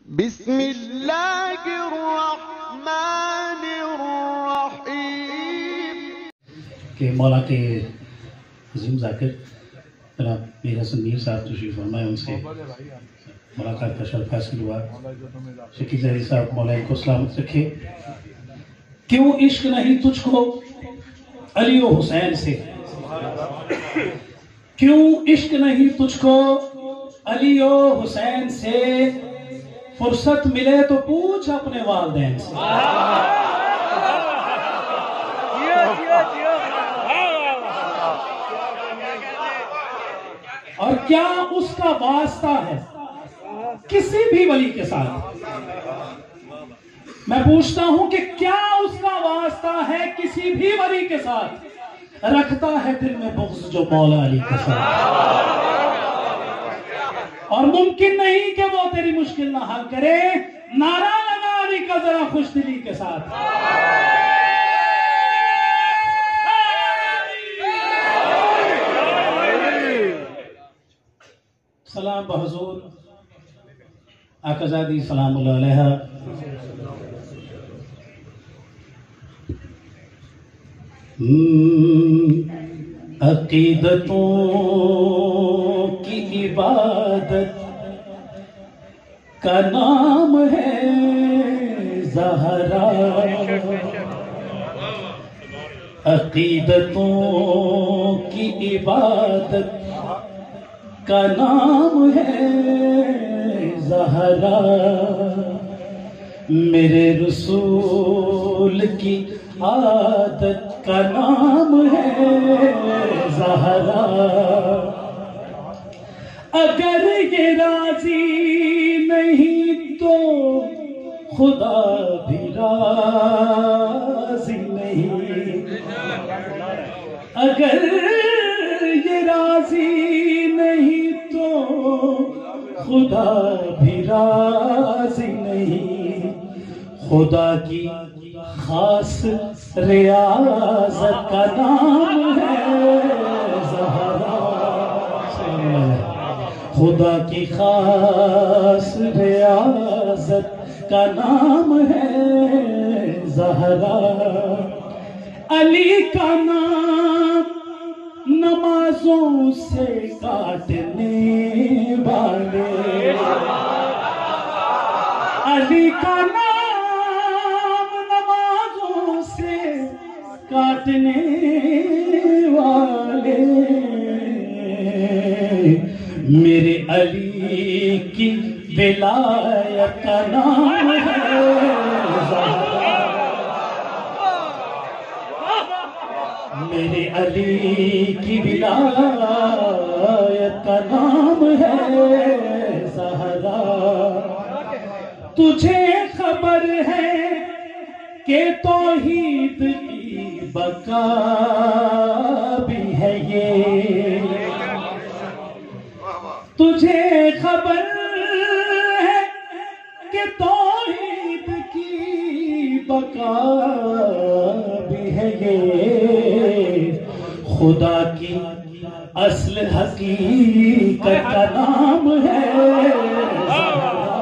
بسم اللہ الرحمن الرحیم کہ مولا کے عظیم ذاکر جناب میر حسن میر صاحب تشریف فرمائے، ان سے ملاقات کا شرف حاصل ہوا۔ شکی زہری صاحب مولا ان کو سلامت رکھے۔ کیوں عشق نہیں تجھ کو علی و حسین سے، کیوں عشق نہیں تجھ کو علی و حسین سے، فرصت ملے تو پوچھ اپنے والدین سے۔ اور کیا اس کا واسطہ ہے کسی بھی ولی کے ساتھ؟ میں پوچھتا ہوں کہ کیا اس کا واسطہ ہے کسی بھی ولی کے ساتھ؟ رکھتا ہے دل میں بغض جو مولا علی کے ساتھ، اور ممکن نہیں کہ وہ تیری مشکل نہ حل کرے۔ نعرہ لگا علی کا ذرا خوش دلی کے ساتھ۔ سلام بحضور آقا زادی سلام اللہ علیہ۔ عقیدتوں کی عبادت کا نام ہے زہرا، عقیدتوں کی عبادت کا نام ہے زہرا، میرے رسول کی عادت کا نام ہے زہرا، اگر یہ راضی نہیں تو خدا بھی راضی نہیں، اگر یہ راضی نہیں تو خدا بھی راضی نہیں، خدا کی خاص ریاضت کا نام ہے زہرا، خدا کی خاص ریاضت کا نام ہے زہرا، علی کا نام نمازوں سے کاٹنے والے، علی کا نام نمازوں سے کاٹنے والے، میرے علی کی ولایت کا نام ہے زہرا، میرے علی کی ولایت کا نام ہے زہرا، تجھے خبر ہے کہ توحید کی بقا بھی ہے یہ، تجھے خبر ہے کہ توحید کی بقا بھی ہے یہ، خدا کی اصل حقیقت کا نام ہے زہرا،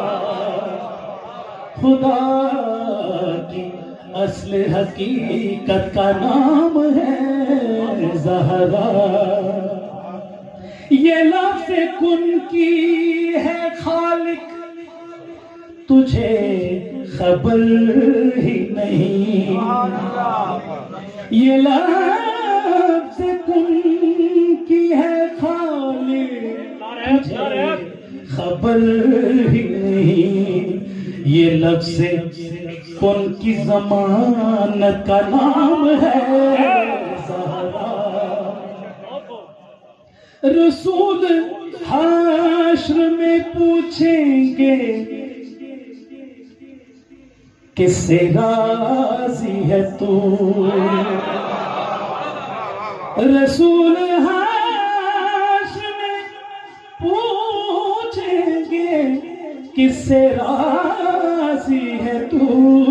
خدا کی اصل حقیقت کا نام ہے زہرا، یہ لفظ کن کی ہے خالق تجھے خبر ہی نہیں، یہ لفظ کن کی ہے خالق تجھے خبر ہی نہیں، یہ لفظ کن کی ضمانت کا نام ہے زہرا، رسول حشر میں پوچھیں گے کس سے راضی ہے تو، رسول حشر میں پوچھیں گے کس سے راضی ہے تو،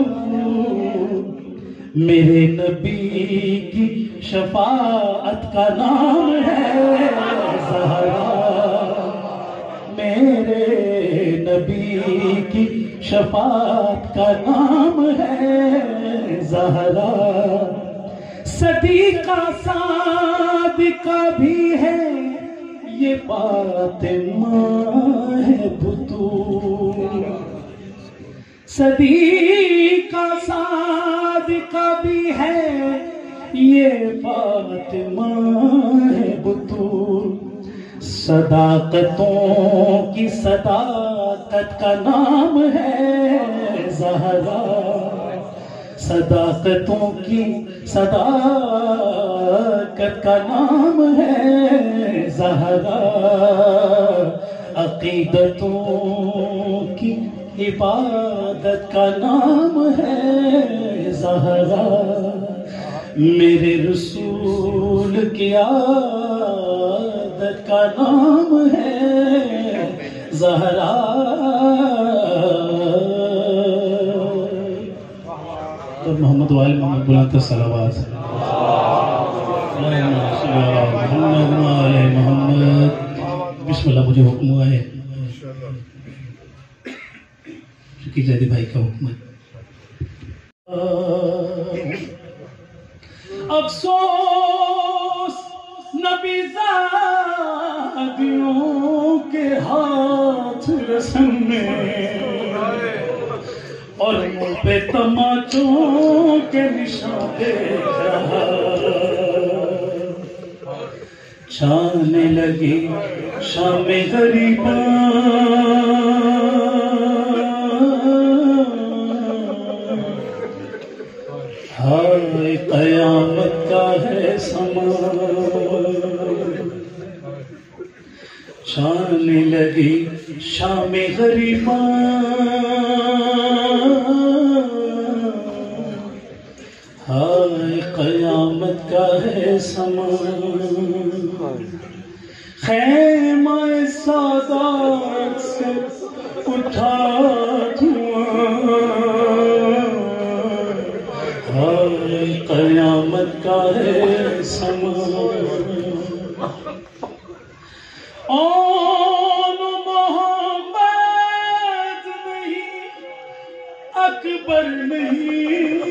میرے نبی کی شفاعت کا نام ہے زہرا، میرے نبی کی شفاعت کا نام ہے زہرا، صدیقہ صادقہ بھی ہے یہ فاطمہ ہے بطول، صدیقہ صادقہ بھی ہے یہ فاطمہ ہے بطول، صداقتوں کی صداقت کا نام ہے زہرا، صداقتوں کی صداقت کا نام ہے زہرا، عقیدتوں کی عبادت کا نام ہے زہرا، میرے رسول کی عادت کا نام ہے زہرا، تو محمد وآل محمد بلند صلوات محمد وآل محمد۔ بسم اللہ، مجھے حکم ہوا ہے، شکی زیدی بھائی کا حکم ہے۔ افسوس نبی زادیوں کے ہاتھ رسم میں اور منہ پہ تماچوں کے نشان دیکھ رہا، چھانے لگی شام غریباں ہائے قیامت کا ہے سما، چھانے لگی شام غریباں ہائے قیامت کا ہے سما، خیمہ سادات سے اٹھا دھواں ہائے قیامت کا ہے سما، آن محمد نہیں اکبر نہیں،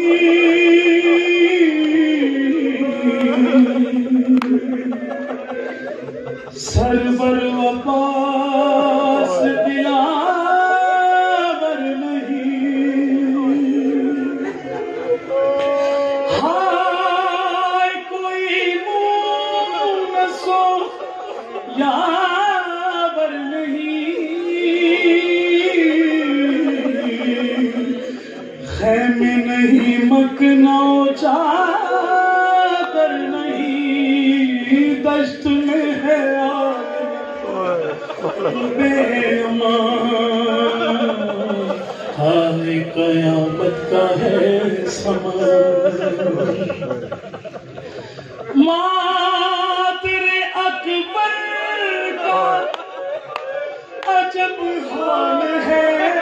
سرور عباس دلاور نہیں، ہائے کوئی منہ نہ سو یاور نہیں، خیمے نہیں مکنا چادر نہیں، دشت میں ہے بے امان ہائے قیامت کا ہے سما، مادر اکبر کا عجب حال ہے،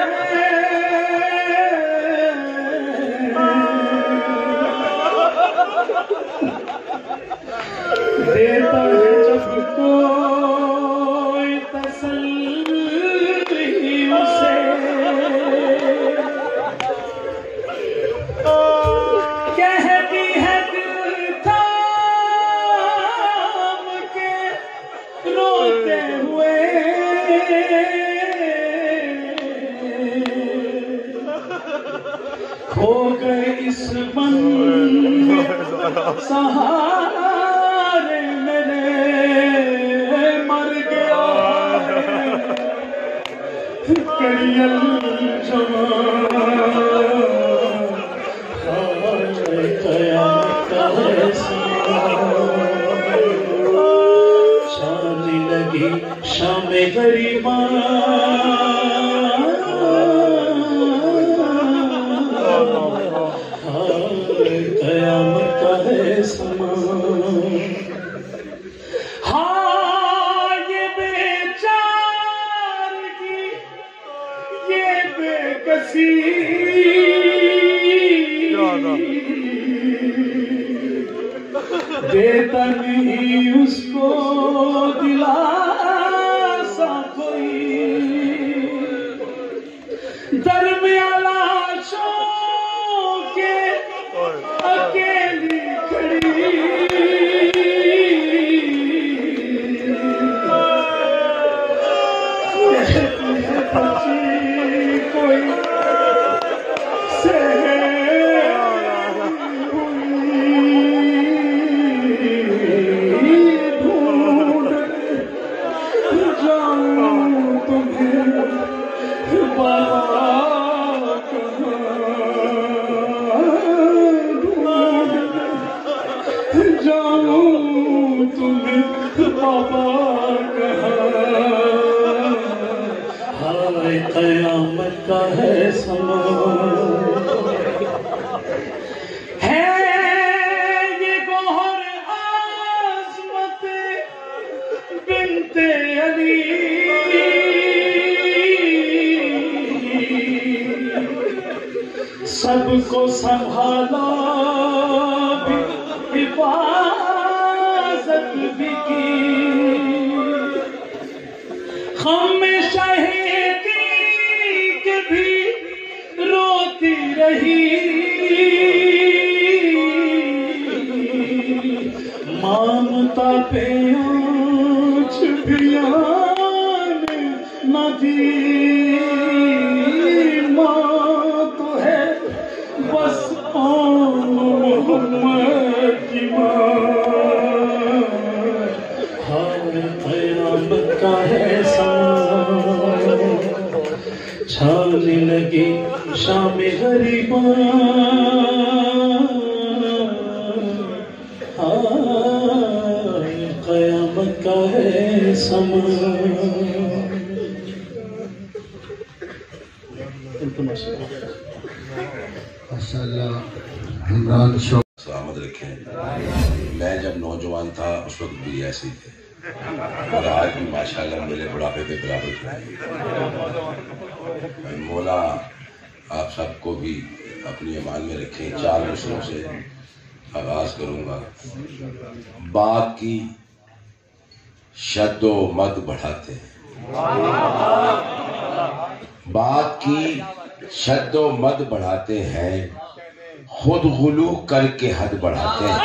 دیتا ہے جب کوئی تسلی اسے، کہتی ہے دل تھام کے روتے ہوئے، کھو گئے اس بن سہارے میرے، مر گیا کڑیل جوان ہائے قیامت کا ہے سما، چھانے لگی شام غریباں ہائے قیامت کا ہے سما، ہاں یہ بیچارگی یہ بے کسی دیتا نہیں اس کو دلاسا کوئی، درمیان لاشوں کے اکیلی کھڑی کوئی قیامت کا ہے سما ہے یہ گوہر عظمت بنت علی سب کو سنبھالا بھی حفاظت بھی کی ہم شہید رہی مامتا پہ آنچ بھی آنے نہ دی ماں تو ہے بس محمد کی ماں ہر قیامت کا ہے سامان چھانے لگی شام غریباں قیامت کا ہے سما ماشاءاللہ عمران شو سلامت رکھیں میں جب نوجوان تھا اس وقت بھی ایسے ہی تھے اور آج بھی ماشاءاللہ میرے بڑھاپے پہ برابر ہیں مولا آپ سب کو بھی اپنی امان میں رکھیں 4 مصروں سے آغاز کروں گا بات کی شد و مد بڑھاتے ہیں بات کی شد و مد بڑھاتے ہیں خود غلو کر کے حد بڑھاتے ہیں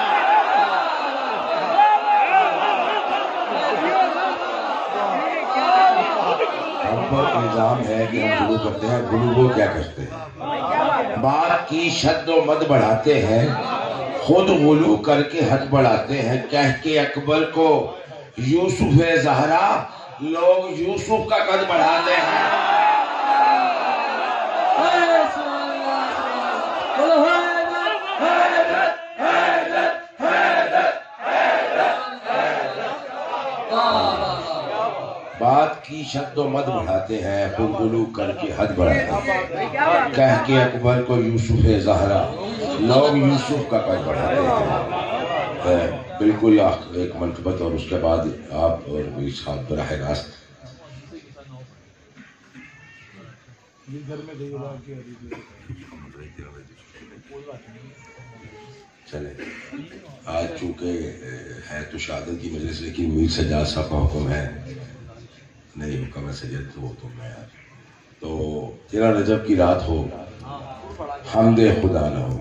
ہم پر الزام ہے کہ ہم غلو کرتے ہیں غلو کو کیا کرتے ہیں بات کی شد و مد بڑھاتے ہیں خود غلو کر کے حد بڑھاتے ہیں کہہ کے اکبر کو یوسف زہرا لوگ یوسف کا قد بڑھاتے ہیں بات کی شد و مد بڑھاتے ہیں خود غلو کر کے حد بڑھاتے ہیں کہہ کے اکبر کو یوسف زہرا لوگ یوسف کا قد بڑھاتے ہیں بالکل ایک منقبت اور اس کے بعد آپ اور میری ساتھ براہ راست چلے آج چونکہ ہے تو شہادت کی مجلس لیکن میر سجاد صاحب کا حکم ہے نہیں حکم ہے سجاد تو میں تو 13 رجب کی رات ہو حمد خدا نہ ہو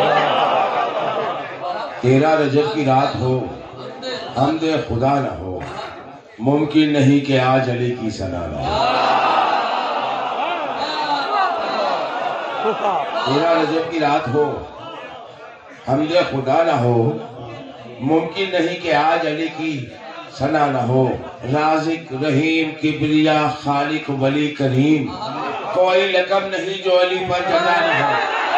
13 رجب کی رات ہو حمد خدا نہ ہو ممکن نہیں کہ آج علی کی ثنا نہ ہو 13 رجب کی رات ہو حمد خدا نہ ہو ممکن نہیں کہ آج علی کی ثنا نہ ہو رازق رحیم کبریا خالق ولی کریم کوئی لقب نہیں جو علی پر جزا نہ ہو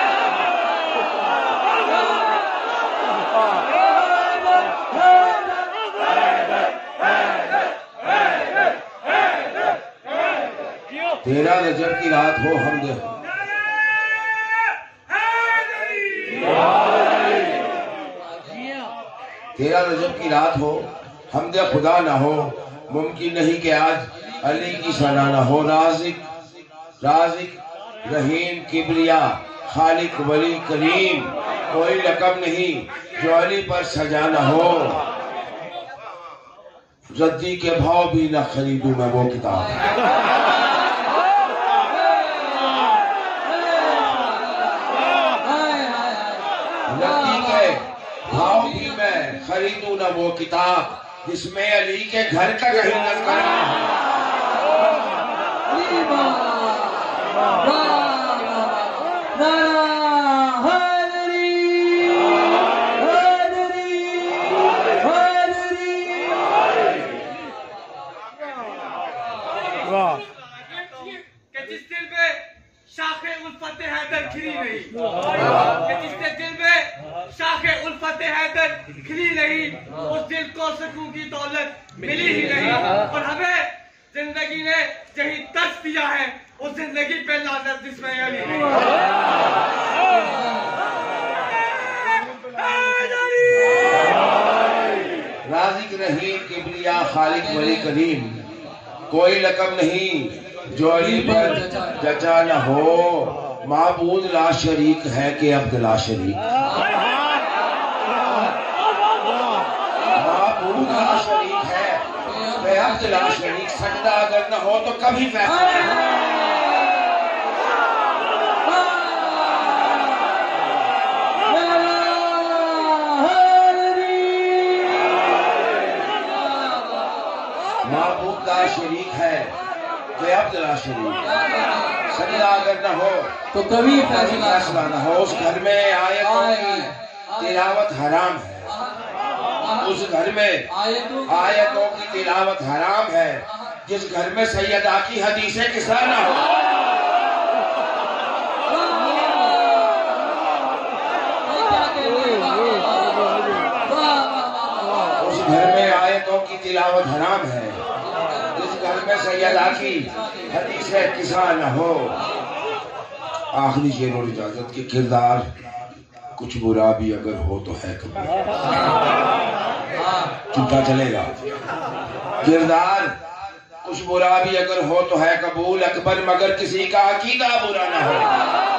تیرہ رجب کی رات ہو حمد 13 رجب کی رات ہو حمد خدا نہ ہو ممکن نہیں کہ آج علی کی ثنا نہ ہو رازق رحیم کبریا خالق ولی کریم کوئی لقب نہیں جو علی پر سجا نہ ہو ردی کے بھاؤ بھی نہ خریدوں میں وہ کتاب खरीदूं न वो किताब जिसमें अली के घर का कहीं तज़किरा کہ جس دل میں شاخ الفت حیدر کھلی نہیں، کہ جس کے دل میں شاخ الفت حیدر کھلی نہیں، اس دل کو سکون کی دولت ملی ہی نہیں۔ اور ہمیں زندگی نے یہی درس دیا ہے، اس زندگی پہ لعنت جس میں علی نہیں۔ رازق رحیم کبریا خالق ولی کریم، کوئی لقب نہیں جو علی پر جچا نہ ہو، معبود لا شریک ہے کہ عبد لا شریک، معبود لا شریک ہے کہ عبد لا شریک، سجدہ اگر نہ ہو تو کبھی فیصلہ نہیں۔ معبود لا شریک ہے کہ عبد لا شریک، سجدہ اگر نہ ہو تو کبھی فیصلہ نہ ہو۔ اس گھر میں آیتوں کی تلاوت حرام ہے، اس گھر میں آیتوں کی تلاوت حرام ہے جس گھر میں سیدہ کی حدیث قصہ نہ ہو۔ اس گھر میں آیتوں کی تلاوت حرام ہے جس گھر میں سیدہ کی حدیث قصہ نہ ہو۔ آخری شعر اور اجازت کے کردار کچھ برا بھی اگر ہو تو ہے قبول، چلتا چلے گا۔ کردار کچھ برا بھی اگر ہو تو ہے قبول، اکبر مگر کسی کا عقیدہ برا نہ ہو۔